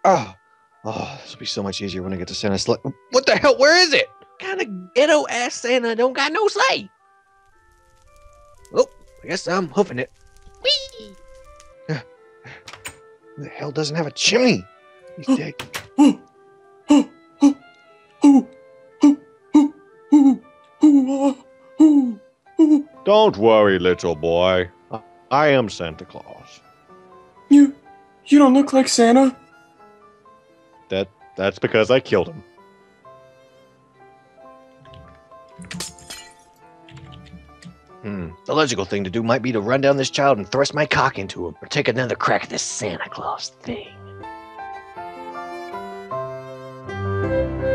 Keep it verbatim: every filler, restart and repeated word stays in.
Oh, oh, this will be so much easier when I get to Santa's sleigh. What the hell? Where is it? Kind of ghetto ass Santa don't got no sleigh. Oh, I guess I'm hoofing it. Whee! Who the hell doesn't have a chimney? He's dead. Don't worry, little boy. I am Santa Claus. You, you don't look like Santa. That that's because I killed him. Hmm. The logical thing to do might be to run down this child and thrust my cock into him, or take another crack at this Santa Claus thing.